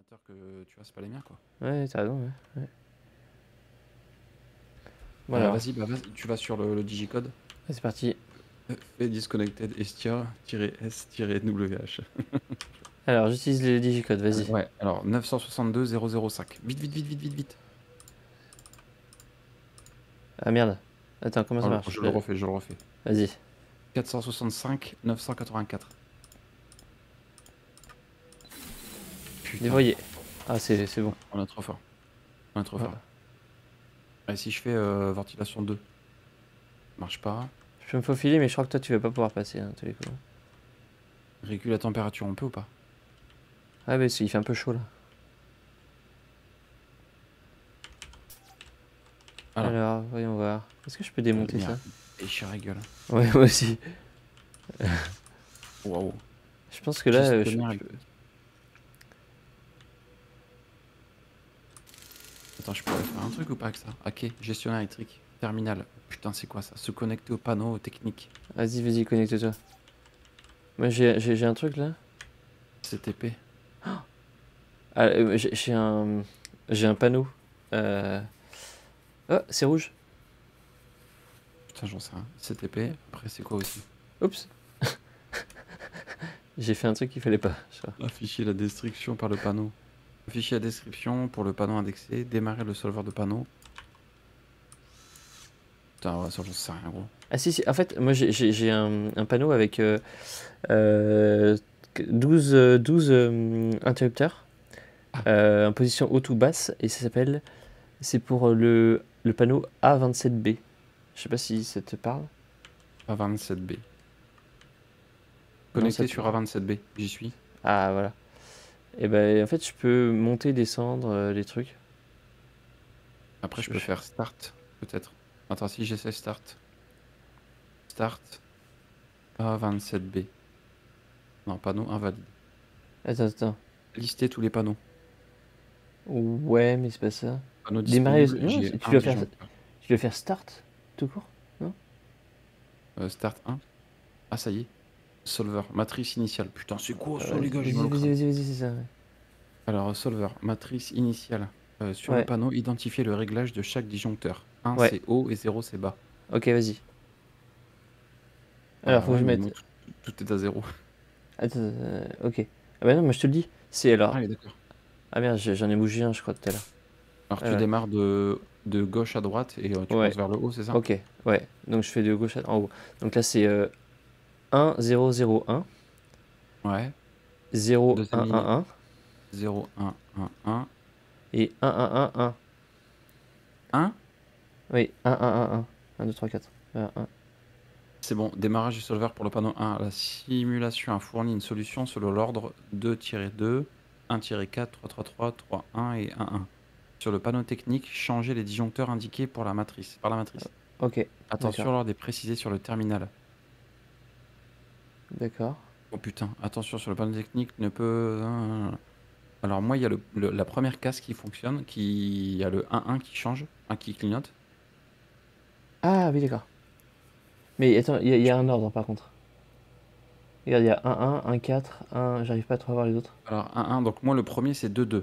ordinateurs que tu vois, c'est pas les miens quoi. Ouais, t'as raison, ouais. Bon alors, Vas-y, bah tu vas sur le digicode. c'est parti. Fait disconnected estia-s-wh. Alors, j'utilise les digicodes, vas-y. Ouais, alors 962 005. Vite, vite, vite, vite, vite, vite. Ah merde. Attends, comment ça marche? Je le refais, je le refais. Vas-y. 465 984. Putain, Dévoyé. Ah, c'est bon. on est trop fort. On est trop Voilà. fort. Et si je fais ventilation 2, marche pas. Je peux me faufiler, mais je crois que toi, tu vas pas pouvoir passer, hein, tous les coups. Régule la température, on peut ou pas? Ah, mais il fait un peu chaud là. Alors, voyons voir. Est-ce que je peux démonter ça? Et je rigole. Ouais, moi aussi. Waouh. Je pense que là, Attends, je pourrais faire un truc ou pas avec ça? Ok, gestionnaire électrique, terminal. Putain, c'est quoi ça? Se connecter au panneau technique. Vas-y, vas-y, connecte-toi. Moi, j'ai un truc là. CTP. Ah, j'ai un panneau. Oh, c'est rouge. Putain, j'en sais rien. CTP, après c'est quoi aussi? Oups. J'ai fait un truc qu'il fallait pas, je crois. Afficher la description par le panneau. Afficher la description pour le panneau indexé. Démarrer le solver de panneau. Putain, ouais, ça j'en sais rien gros. Ah si, en fait, moi j'ai un panneau avec 12 interrupteurs en position haute ou basse, et ça s'appelle, c'est pour le panneau A27B. Je sais pas si ça te parle. A27B. Connecté sur A27B, j'y suis. Ah voilà. Et ben en fait je peux monter, descendre les trucs. Après je peux faire start, peut-être. Attends, si j'essaie start. Start A27B. Non, panneau invalide. Attends. Lister tous les panneaux. Ouais, mais c'est pas ça. Panneau Démarrer. disponible, Non, j'ai tu un dois disjoncteur. faire start tout court, non? Start 1. Ah, ça y est. Solver, matrice initiale. Putain, c'est quoi ça, les gars? J'ai Vas-y, mal au crâne. vas-y, c'est ça. Alors, solver, matrice initiale. Sur le Ouais. panneau, identifiez le réglage de chaque disjoncteur. 1 Ouais. c'est haut et 0 c'est bas. Ok, vas-y. Alors, faut que je mais mette. moi, tout est à 0. Attends, ok. Ah bah non, moi je te le dis. C'est alors. Ah oui, d'accord. Ah merde, j'en ai bougé un, je crois, tout à l'heure. Alors, tu démarres de gauche à droite et tu Ouais. penses vers le haut, c'est ça? Ok, ouais. Donc je fais de gauche en haut. Donc là, c'est 1, 0, 0, 1. Ouais. 0, Deuxième 1, 1, ligne. 1. 0, 1, 1, 1. Et 1, 1, 1, 1. 1? Oui, 1, 1, 1, 1. 1, 2, 3, 4. 1. C'est bon, démarrage du solver pour le panneau 1. La simulation a fourni une solution selon l'ordre 2-2, 1-4, 3-3-3, 3-1 et 1-1. Sur le panneau technique, changez les disjoncteurs indiqués par la matrice. Ok. Attention, l'ordre est précisé sur le terminal. D'accord. Oh putain, attention, sur le panneau technique ne peut... Alors moi, il y a la première case qui fonctionne, il y a le 1-1 qui change, qui clignote. Ah oui, d'accord. Mais attends, il y a un ordre par contre. Regarde, il y a 1, 1, 1, 4, 1. J'arrive pas à trop voir les autres. Alors 1-1, donc moi le premier c'est 2-2.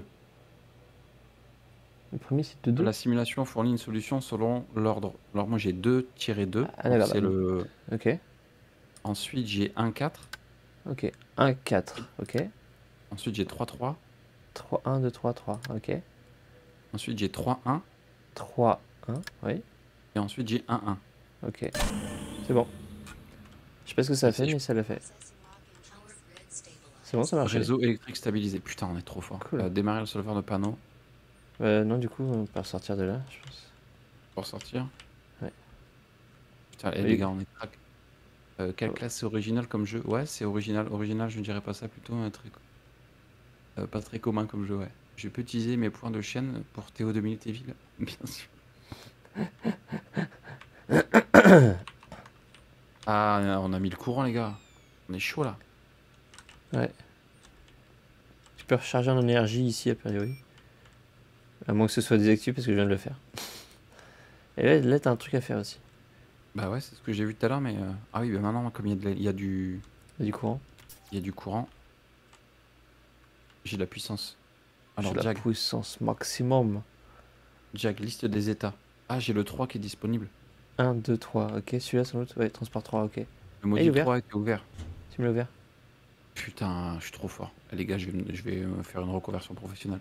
Le premier, c'est 2, 2. La simulation fournit une solution selon l'ordre. Alors moi j'ai 2-2, Ah donc d'accord. c'est le... Ok. Ensuite j'ai 1-4. Ok. 1, 4. Ok. Ensuite j'ai 3-3. 3, 1, 2, 3, 3. Ok. Ensuite j'ai 3-1. 3, 1. Oui. Et ensuite j'ai 1-1. Ok. C'est bon. Je sais pas ce que ça a fait, mais ça l'a fait. C'est bon, ça marche. Réseau électrique stabilisé. Putain, on est trop fort. Cool. Démarrer le solver de panneau. Non, du coup, on peut ressortir de là, je pense. Pour sortir. Ouais. Putain, les gars, on est crack. Quelle classe c'est original comme jeu? Ouais, c'est original. Original, je ne dirais pas ça, plutôt pas très commun comme jeu, ouais. Je peux utiliser mes points de chaîne pour Théo de Militeville, bien sûr. Ah, on a mis le courant, les gars. On est chaud là. Ouais. Tu peux recharger en énergie ici, a priori. À moins que ce soit désactivé parce que je viens de le faire. Et là t'as un truc à faire aussi. Bah ouais, c'est ce que j'ai vu tout à l'heure, mais... Ah oui, bah maintenant, comme il y a du... Il y a du courant. Il y a du courant. J'ai de la puissance. J'ai Alors, la Jag, puissance maximum. liste des états. Ah, j'ai le 3 qui est disponible. 1, 2, 3. Ok, celui-là, sans doute. Ouais, transport 3, ok. Le Ah, il est module ouvert. 3 était ouvert. Tu me l'as ouvert. Putain, je suis trop fort. Eh, les gars, je vais me faire une reconversion professionnelle.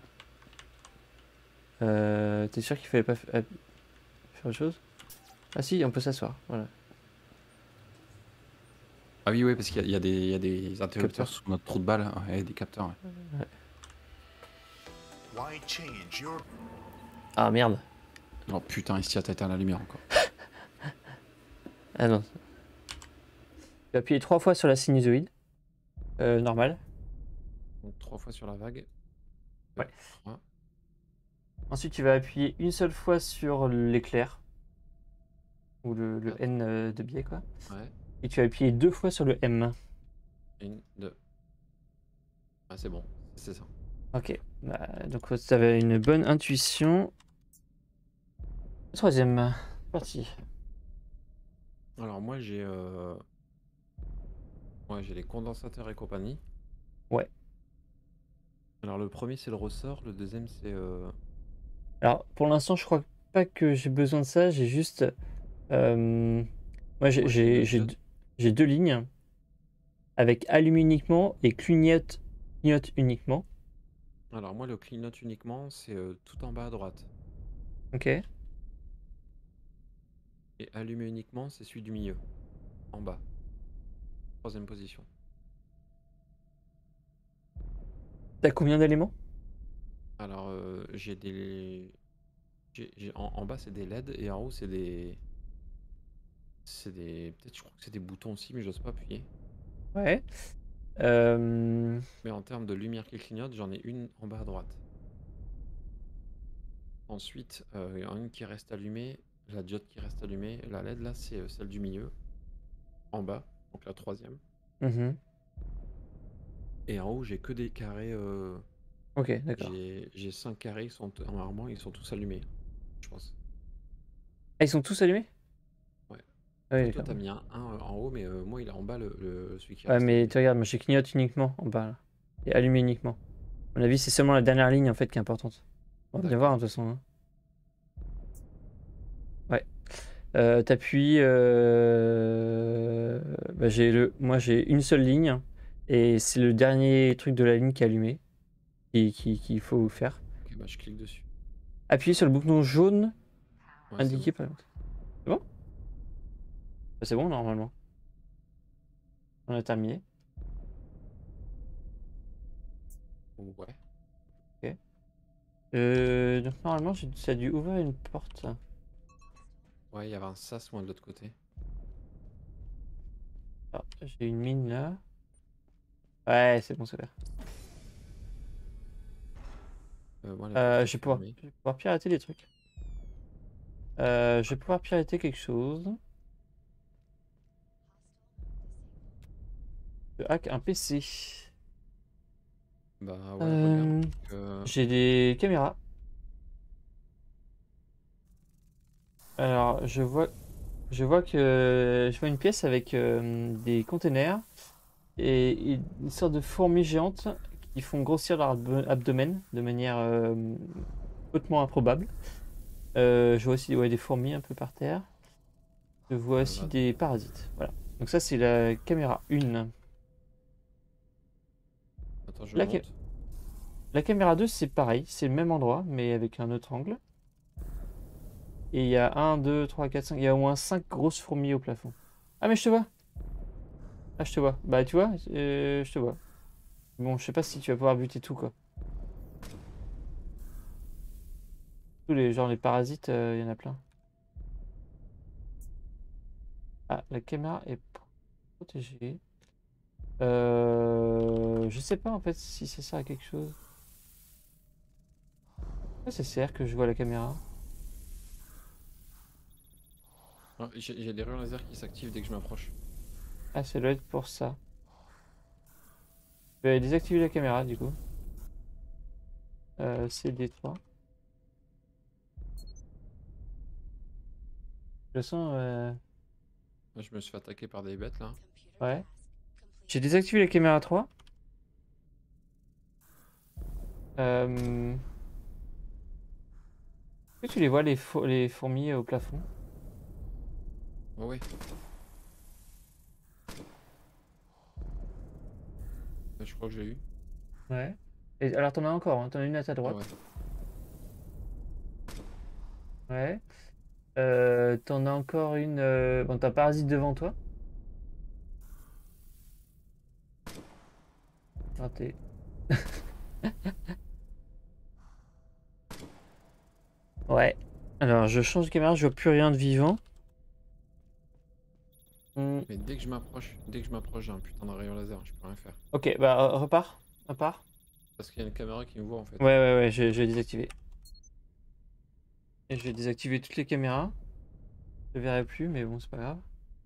T'es sûr qu'il fallait pas faire autre chose? Ah si, on peut s'asseoir. Voilà. Ah oui, oui, parce qu'il y a des interrupteurs Capteur. sous notre trou de balle, ouais, et des capteurs. Ouais. Ouais. Why change your Ah merde. Oh putain, ici, t'as éteint la lumière encore. Ah non. Tu vas appuyer 3 fois sur la sinusoïde. Normal. Donc 3 fois sur la vague. Ouais. 3. Ensuite, tu vas appuyer une seule fois sur l'éclair. Ou le N de biais, quoi. Ouais. Et tu vas appuyer 2 fois sur le M. 1, 2. Ah, c'est bon, c'est ça. Ok. Bah, donc, tu avais une bonne intuition. Troisième. Parti. Alors, moi, j'ai les condensateurs et compagnie. Ouais. Alors, le premier, c'est le ressort. Le deuxième, c'est. Alors, pour l'instant, je crois pas que j'ai besoin de ça. J'ai juste. Moi, Moi, j'ai le j'ai diode. j'ai 2 lignes avec allume uniquement et clignote uniquement. Alors, moi, le clignote uniquement, c'est tout en bas à droite. Ok. Et allumer uniquement, c'est celui du milieu. En bas. Troisième position. T'as combien d'éléments? Alors, j'ai des. En bas, c'est des LED et en haut, c'est des. C'est des. Peut-être, je crois que c'est des boutons aussi, mais j'ose pas appuyer. Ouais. Mais en termes de lumière qui clignote, j'en ai une en bas à droite. Ensuite, il y en a une qui reste allumée, la diode qui reste allumée. La LED, là, c'est celle du milieu, en bas, donc la troisième. Mhm. Et en haut, j'ai que des carrés. Ok, d'accord. J'ai 5 carrés, normalement, ils sont tous allumés, je pense. Ah, ils sont tous allumés? Ouais. Ah oui, Toi, d'accord. t'as mis un en haut, mais moi, il est en bas, celui qui Ouais, reste mais allumé. tu regardes, moi j'ai clignote uniquement en bas là. Et allumé uniquement. À mon avis, c'est seulement la dernière ligne en fait qui est importante. On va bien voir D'accord. hein, de toute façon. Hein. Ouais. T'appuies. Bah, moi j'ai une seule ligne et c'est le dernier truc de la ligne qui est allumé qu'il faut faire. Ok, bah, je clique dessus. Appuyez sur le bouton jaune Ouais, c'est bon. indiqué par exemple. C'est bon? Bah, c'est bon normalement. On a terminé. Ouais. Ok. Donc normalement ça a dû ouvrir une porte. Ouais, il y avait un sas, moi, de l'autre côté. Ah, j'ai une mine là. Ouais, c'est bon, c'est vert. Moi, la porte est Je fermée. vais pouvoir pirater des trucs. Je vais pouvoir pirater quelque chose. Je hack un PC. Bah, ouais, regarde. J'ai des caméras. Alors, je vois une pièce avec des containers et une sorte de fourmis géantes qui font grossir leur abdomen de manière hautement improbable. Je vois aussi ouais, des fourmis un peu par terre. Je vois aussi Là, des parasites. Voilà. Donc ça, c'est la caméra 1. attends, je La, ca- monte. la caméra 2, c'est pareil. C'est le même endroit, mais avec un autre angle. Et il y a 1, 2, 3, 4, 5. Il y a au moins 5 grosses fourmis au plafond. Ah, mais je te vois. Ah, je te vois. Bah, tu vois, je te vois. Bon, je sais pas si tu vas pouvoir buter tout, quoi. Tous les, genre, les parasites, il y en a plein. Ah, la caméra est protégée. Je sais pas, en fait, si ça sert à quelque chose. Pourquoi ça sert que je vois la caméra? Ah, j'ai des rayons laser qui s'activent dès que je m'approche. Ah, ça doit être pour ça. Je vais désactiver la caméra, du coup. CD3. De toute façon, Moi, je me suis fait attaquer par des bêtes, là. ouais. J'ai désactivé la caméra 3. Est-ce que tu les vois les fourmis au plafond? Ouais, ouais. Je crois que je l'ai eu. Ouais. Et alors t'en as encore, hein, t'en as une à ta Ah droite. ouais. Ouais. T'en as encore une. Bon, t'as parasite devant toi. Raté. Ouais. Alors je change de caméra, je vois plus rien de vivant. Hmm. Mais dès que je m'approche, j'ai un putain de rayon laser, je peux rien faire. Ok, bah repars. Repars. Parce qu'il y a une caméra qui me voit en fait. Ouais, ouais, ouais, je vais désactiver. Et je vais désactiver toutes les caméras. Je verrai plus, mais bon, c'est pas grave.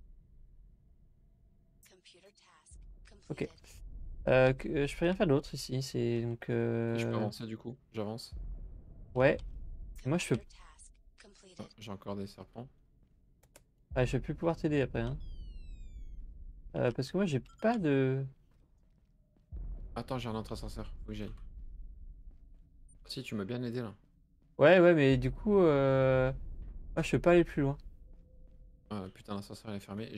Ok. Je peux rien faire d'autre ici. C'est donc. Et je peux avancer du coup, j'avance. Ouais. Moi, je peux. Ah, j'ai encore des serpents. Ah, je vais plus pouvoir t'aider après. Hein. Parce que moi, j'ai pas de. Attends, j'ai un autre ascenseur, faut que j'aille. Ah, si, tu m'as bien aidé là. Ouais, ouais, mais du coup, moi, je peux pas aller plus loin. Ah, putain, l'ascenseur il est fermé.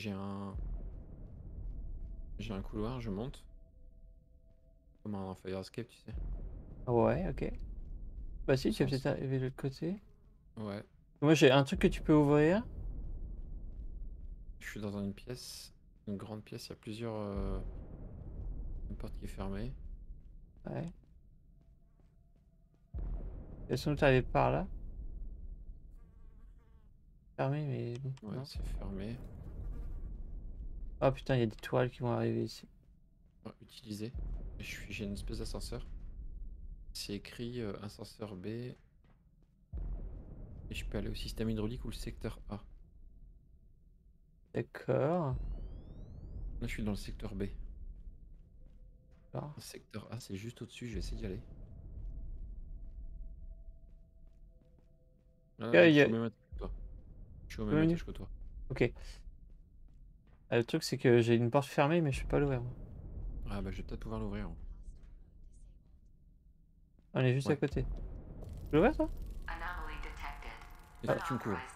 J'ai un couloir, je monte. Comme un fire escape, tu sais. Ouais, ok. Bah si, Au tu vas sens. peut-être arriver de l'autre côté. Ouais. Moi, j'ai un truc que tu peux ouvrir. Je suis dans une pièce. Une grande pièce, il y a plusieurs. Une porte qui est fermée. Ouais. Et sinon, tu arrives par là. Fermé, mais bon, Ouais, non. c'est fermé. Oh putain, il y a des toiles qui vont arriver ici. Ouais, utilisé. J'ai une espèce d'ascenseur. C'est écrit ascenseur B. Et je peux aller au système hydraulique ou le secteur A. D'accord. Là, je suis dans le secteur B. Alors, Le secteur A, c'est juste au-dessus, je vais essayer d'y aller. Là, il je y suis a... au même étage que toi. Je suis au même Menu. étage que toi. Ok. Le truc, c'est que j'ai une porte fermée, mais je peux pas l'ouvrir. Moi. Ah bah je vais peut-être pouvoir l'ouvrir. Hein. On est juste à Ouais. côté. Tu peux l'ouvrir, toi? Il faut que tu me couvres.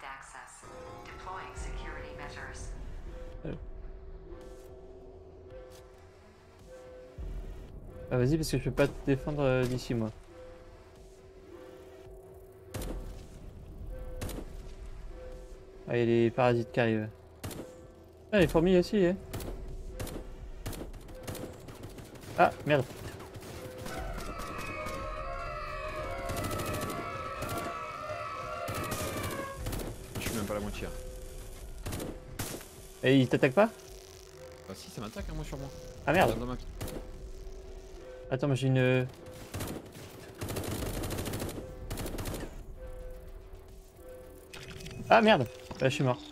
Ah, vas-y, parce que je peux pas te défendre d'ici, moi. Ah, il y a les parasites qui arrivent. Ah, les fourmis aussi, hein. Ah, merde. Je suis même pas à la moitié. Hein. Et ils t'attaquent pas? Bah si, ça m'attaque, hein, moi sur moi. Ah, merde. Dans ma... Attends, moi j'ai une... Ah, merde. Bah, je suis mort.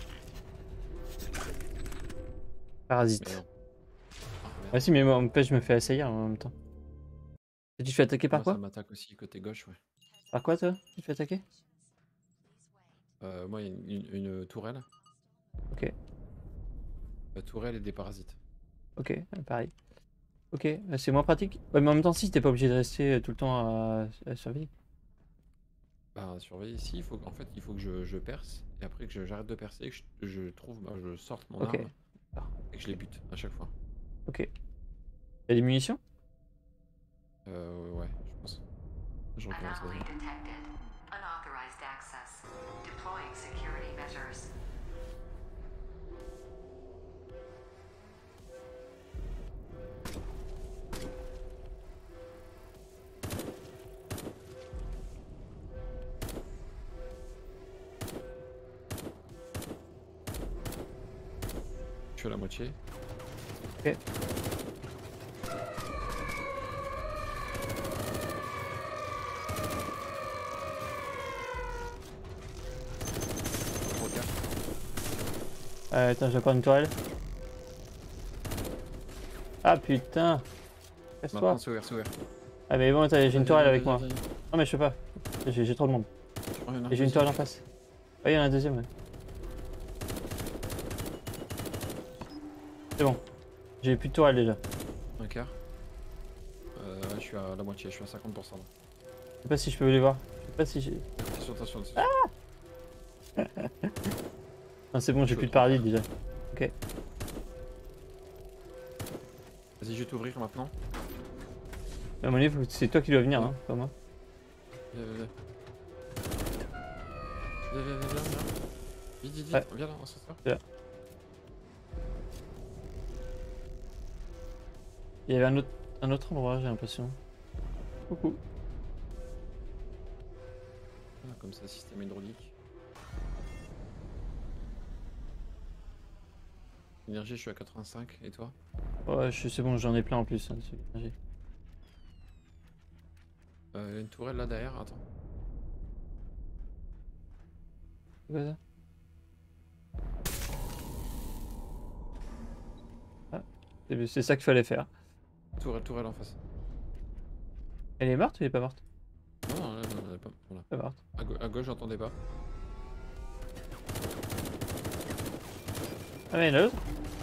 Mais Parasite. non. Ah, merde. Ah si, mais moi, en fait, je me fais assaillir en même temps. Et tu te fais attaquer par Moi ça quoi? m'attaque aussi côté gauche, ouais. Par quoi, toi? Tu te fais attaquer? Moi il y a une tourelle. Ok, La tourelle et des parasites. ok, pareil. Ok, c'est moins pratique. Ouais, mais en même temps, si, t'es pas obligé de rester tout le temps à surveiller. Bah surveiller ici, en fait il faut que je perce. Et après que j'arrête de percer, que je trouve, bah, je sorte mon Ok, arme. d'accord. Et que je les bute à chaque fois. Ok. Y'a des munitions? Ouais, je pense. Je recommence à zéro. Je suis à la moitié. Ok. Regarde. Attends, je vais prendre une tourelle. Ah putain! Casse-toi! Maintenant c'est ouvert, c'est ouvert. Ah, mais bon, attends, j'ai une Vas-y, tourelle vas-y, avec vas-y, moi. vas-y. Non, mais je peux pas. J'ai trop de monde. Oh, il y en a un Et j'ai une deuxième. tourelle en face. Ah, il y en a un deuxième, ouais. C'est bon. J'ai plus de tourelle déjà. Un quart. Je suis à la moitié, je suis à 50%. Là. Je sais pas si je peux les voir. Je sais pas si j'ai... Attention. Ah, c'est bon, j'ai plus de paradis déjà. Ok. Vas-y, je vais t'ouvrir maintenant. À mon avis, c'est toi qui dois venir, hein, pas moi. Viens. Vite, Ouais. viens là, on s'en sort. Là. Il y avait un autre endroit, j'ai l'impression. Coucou. Ah, comme ça, système hydraulique. Énergie, je suis à 85, et toi? Ouais, c'est bon, j'en ai plein en plus. Hein, Une tourelle là derrière, attends. c'est quoi ça? Ah, c'est ça qu'il fallait faire. Tourelle en face. Elle est morte ou elle est pas morte? Non, elle est pas. Voilà. Elle est morte. À gauche, j'entendais pas. Ah mais il y en a l'autre.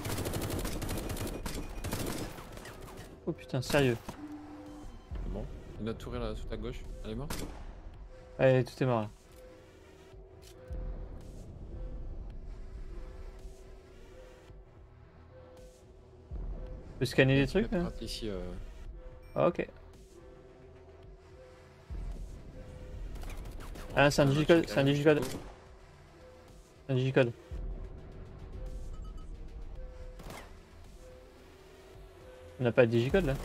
Oh putain, sérieux. Bon. Une autre tourelle là, tout à gauche, elle est morte? Allez, tout est mort là. Je peux scanner des trucs là? Ici, Ah, ok. Ah, c'est un digicode, c'est un digicode. Un digicode. On n'a pas de digicode là?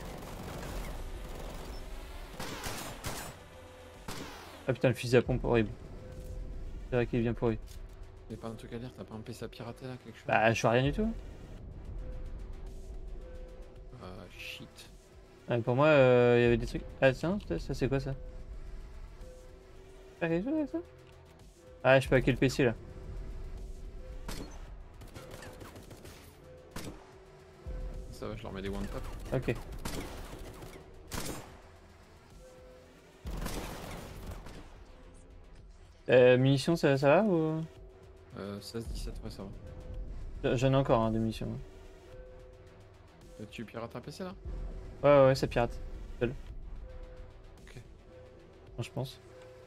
Ah putain, le fusil à pompe horrible. C'est vrai qu'il est bien pourri. Y'a pas un truc à dire, t'as pas un PC à pirater là, quelque chose? Bah, je fais rien du tout. Shit. Ouais, pour moi, il y avait des trucs. Ah tiens, ça c'est quoi ça? Ah, quelque chose avec ça? Ah, je peux hacker le PC là. Ça va, je leur mets des one tap. Ok. Munitions, ça va ou... 16-17, ouais, ça va. J'en ai encore hein, des munitions. Tu pirates un PC là? Ouais, ça pirate. Seul. Ok. Non, je pense.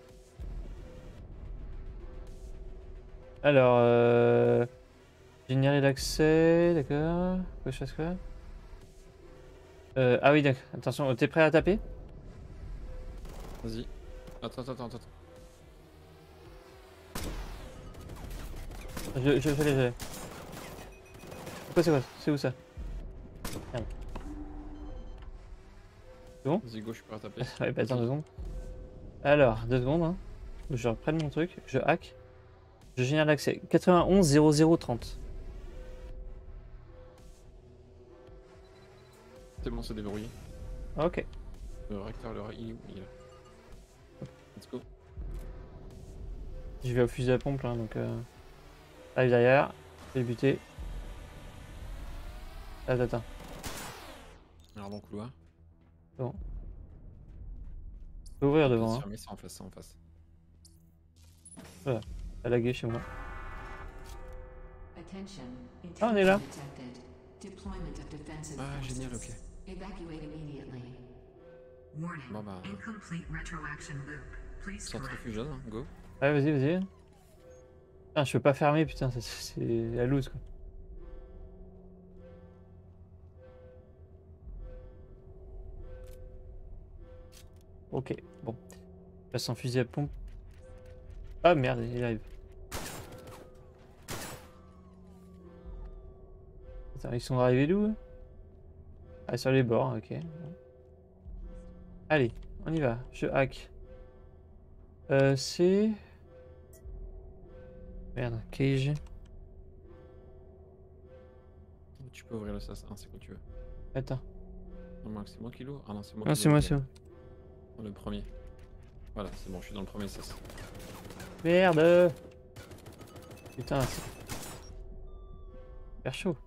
Alors, générer l'accès, d'accord. Faut que je fasse quoi? Ah oui, d'accord. Attention, t'es prêt à taper? Vas-y. Attends. Je l'ai. C'est quoi? C'est où ça? Merde. C'est bon? Vas-y, go, je suis prêt à taper. Ouais, bah attends 2 secondes. Alors, 2 secondes. Hein. Je reprenne mon truc, je hack. Je génère l'accès. 91 00 30. C'est bon, c'est déverrouillé. Ok. Le recteur, il est où? Il est là. Let's go. Je vais au fusil à pompe là, donc arrive derrière, je vais buter. Attends. Alors, bon couloir. Bon. Je peux ouvrir devant. Hein. C'est en face. Voilà. Ça a lagué chez moi. Ah, on est là. Ah, génial, ok. Bon bah. Centrifugeuse, hein, go. Ouais, vas-y. Ah, je peux pas fermer, putain, c'est la loose quoi. Ok, bon. Je passe en fusil à pompe. Ah merde, il arrive. Attends, ils sont arrivés d'où? Ah, sur les bords, ok. Allez, on y va, je hack. C'est... Merde, cage. Tu peux ouvrir le sas, hein, c'est quand tu veux. Attends. Non, c'est moi qui l'ouvre? Ah non, c'est moi Non, qui c'est moi. Le premier. Voilà, c'est bon, je suis dans le premier sas. Merde. Putain, c'est... super chaud.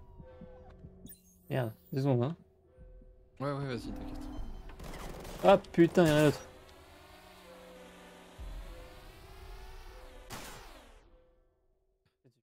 Merde, 2 secondes, hein. Ouais, vas-y, t'inquiète. Ah putain, il y en a d'autres.